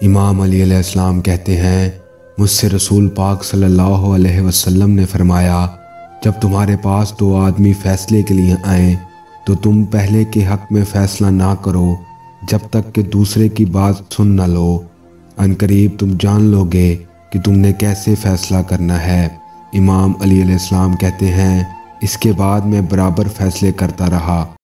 इमाम अली अलैहिस्सलाम कहते हैं, मुझसे रसूल पाक सल्लल्लाहु अलैहि वसल्लम ने फरमाया, जब तुम्हारे पास दो आदमी फैसले के लिए आए तो तुम पहले के हक में फ़ैसला ना करो जब तक कि दूसरे की बात सुन न लो। अनकरीब तुम जान लोगे कि तुमने कैसे फ़ैसला करना है। इमाम अली अलैहिस्सलाम कहते हैं, इसके बाद मैं बराबर फ़ैसले करता रहा।